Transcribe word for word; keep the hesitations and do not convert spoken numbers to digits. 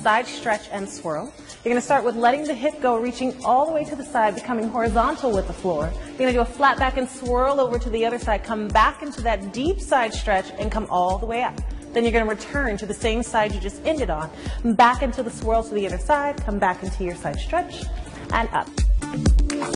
side stretch and swirl. You're going to start with letting the hip go, reaching all the way to the side, becoming horizontal with the floor. You're going to do a flat back and swirl over to the other side, come back into that deep side stretch and come all the way up. Then you're going to return to the same side you just ended on, back into the swirl to the other side, come back into your side stretch and up.